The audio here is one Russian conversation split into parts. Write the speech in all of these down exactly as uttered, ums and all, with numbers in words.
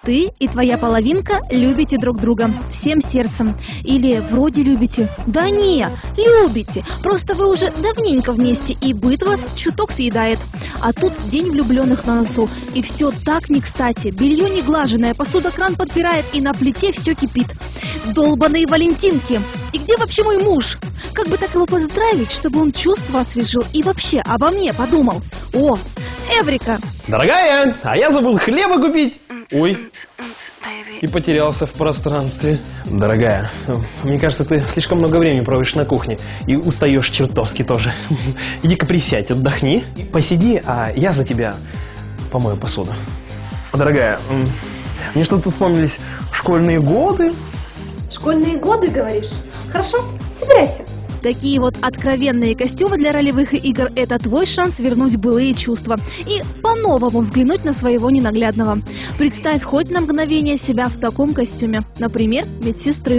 Ты и твоя половинка любите друг друга всем сердцем. Или вроде любите. Да не, любите. Просто вы уже давненько вместе, и быт вас чуток съедает. А тут день влюбленных на носу. И все так не кстати. Белье не глаженное, посуда кран подпирает, и на плите все кипит. Долбаные валентинки. И где вообще мой муж? Как бы так его поздравить, чтобы он чувства освежил и вообще обо мне подумал? О, Эврика! Дорогая, а я забыл хлеба купить. Ой, и потерялся в пространстве. Дорогая, мне кажется, ты слишком много времени проводишь на кухне и устаешь чертовски тоже. Иди-ка присядь, отдохни, посиди, а я за тебя помою посуду. Дорогая, мне что-то вспомнились школьные годы. Школьные годы, говоришь? Хорошо, собирайся. Такие вот откровенные костюмы для ролевых игр – это твой шанс вернуть былые чувства и по-новому взглянуть на своего ненаглядного. Представь хоть на мгновение себя в таком костюме, например, медсестры.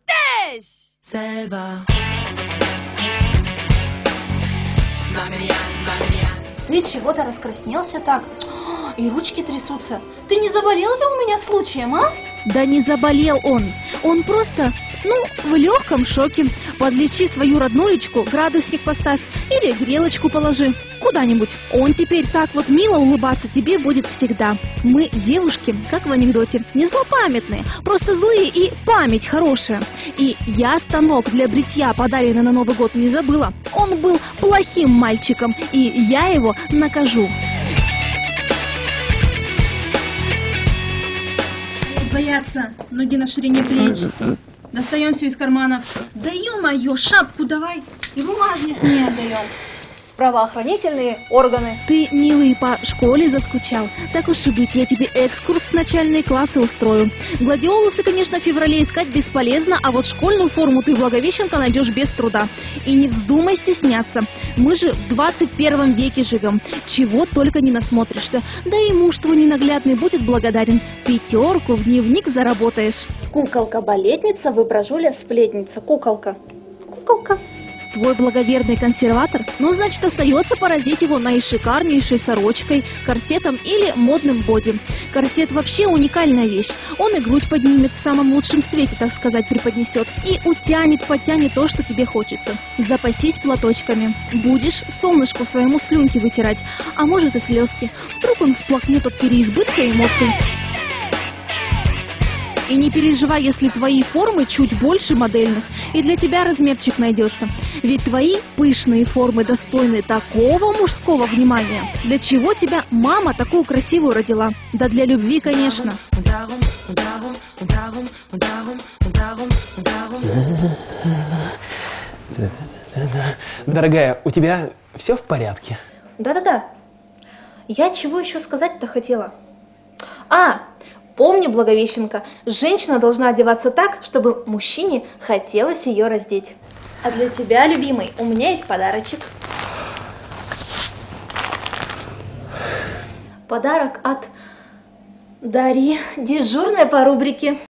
Ты чего-то раскраснелся так, и ручки трясутся. Ты не заболел ли у меня случаем, а? Да не заболел он, он просто, ну, в легком шоке. Подлечи свою роднулечку, градусник поставь или грелочку положи куда-нибудь. Он теперь так вот мило улыбаться тебе будет всегда. Мы, девушки, как в анекдоте, не злопамятные, просто злые и память хорошая. И я станок для бритья, подаренный на Новый год, не забыла. Он был плохим мальчиком, и я его накажу. Бояться, ноги на ширине плеч. Достаем все из карманов. Да ё-моё, шапку давай и бумажник не отдаем. Правоохранительные органы. Ты, милый, по школе заскучал. Так уж и быть, я тебе экскурс в начальные классы устрою. Гладиолусы, конечно, в феврале искать бесполезно, а вот школьную форму ты в Благовещенко найдешь без труда. И не вздумай стесняться. Мы же в двадцать первом веке живем. Чего только не насмотришься. Да и муж твой ненаглядный будет благодарен. Пятерку в дневник заработаешь. Куколка-балетница, воображуля-сплетница. Куколка. Куколка. Твой благоверный консерватор, ну, значит, остается поразить его наишикарнейшей сорочкой, корсетом или модным боди. Корсет вообще уникальная вещь. Он и грудь поднимет в самом лучшем свете, так сказать, преподнесет. И утянет, подтянет то, что тебе хочется. Запасись платочками. Будешь солнышку своему слюнки вытирать, а может и слезки. Вдруг он всплакнет от переизбытка эмоций. И не переживай, если твои формы чуть больше модельных, и для тебя размерчик найдется. Ведь твои пышные формы достойны такого мужского внимания. Для чего тебя мама такую красивую родила? Да для любви, конечно. Дорогая, у тебя все в порядке? Да-да-да. Я чего еще сказать-то хотела? А, помни, Благовещенко, женщина должна одеваться так, чтобы мужчине хотелось ее раздеть. А для тебя, любимый, у меня есть подарочек. Подарок от Дарьи, дежурная по рубрике.